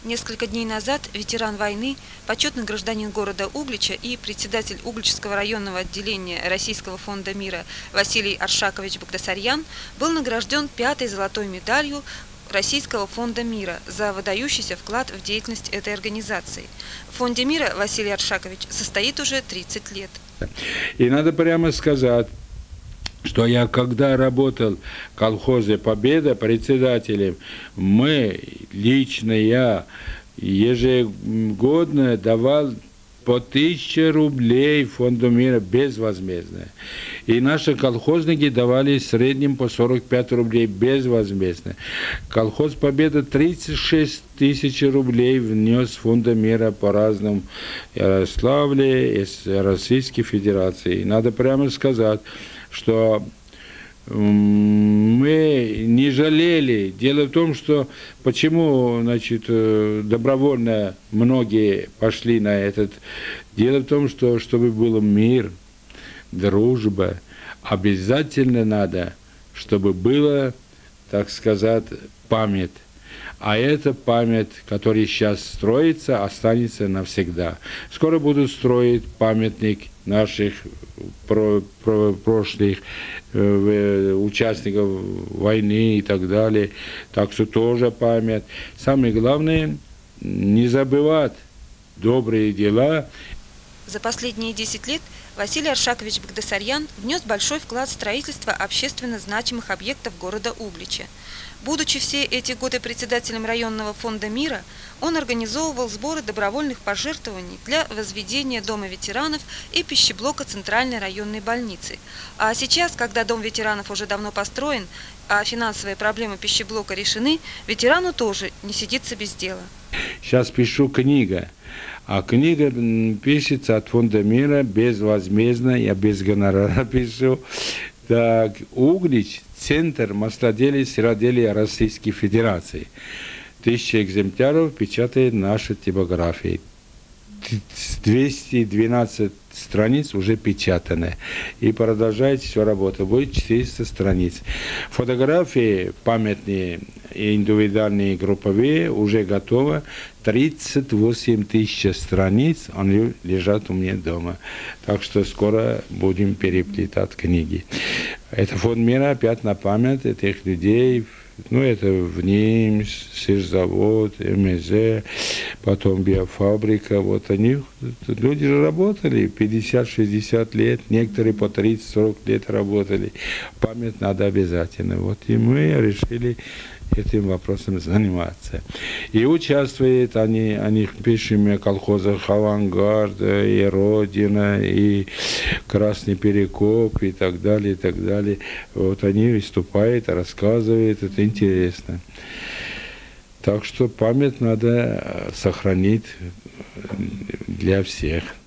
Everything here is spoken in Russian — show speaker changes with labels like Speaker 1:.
Speaker 1: Несколько дней назад ветеран войны, почетный гражданин города Углича и председатель Угличского районного отделения Российского фонда мира Василий Аршакович Багдасарьян был награжден 5-й золотой медалью Российского фонда мира за выдающийся вклад в деятельность этой организации. В фонде мира Василий Аршакович состоит уже 30 лет.
Speaker 2: И надо прямо сказать, что я когда работал в колхозе «Победа» председателем, лично я ежегодно давал по 1000 рублей фонду мира безвозмездно. И наши колхозники давали в среднем по 45 рублей безвозмездно. Колхоз «Победа» 36 тысяч рублей внес фонда мира по разным Ярославле из Российской Федерации. И надо прямо сказать, что мы не жалели. Дело в том, что почему, добровольно многие пошли на этот. Дело в том, что чтобы был мир, дружба, обязательно надо, чтобы была, так сказать, память. А эта память, которая сейчас строится, останется навсегда. Скоро будут строить памятник наших прошлых участников войны и так далее. Так что тоже память. Самое главное, не забывать добрые дела.
Speaker 1: За последние 10 лет Василий Аршакович Багдасарьян внес большой вклад в строительство общественно значимых объектов города Углича. Будучи все эти годы председателем районного фонда мира, он организовывал сборы добровольных пожертвований для возведения Дома ветеранов и пищеблока Центральной районной больницы. А сейчас, когда Дом ветеранов уже давно построен, а финансовые проблемы пищеблока решены, ветерану тоже не сидится без дела.
Speaker 2: Сейчас пишу книгу. А книга пишется от фонда мира безвозмездно, я без гонорара пишу. Так, Углич, Центр маслоделия и сыроделия Российской Федерации. 1000 экземпляров печатает наша типография. 212 страниц уже печатаны. И продолжает все работа. Будет 400 страниц. Фотографии памятные, индивидуальные, групповые уже готовы. 38 тысяч страниц, они лежат у меня дома. Так что скоро будем переплетать книги. Это фонд мира опять на память этих людей. Это в ним сырзавод, МЗ, потом биофабрика. Вот они, люди же работали 50-60 лет, некоторые по 30-40 лет работали. Память надо обязательно. Вот и мы решили этим вопросом заниматься. И участвуют они в пишем колхозах «Авангард», и «Родина», и «Красный Перекоп», и так далее, и так далее. Вот они выступают, рассказывают, это интересно. Так что память надо сохранить для всех.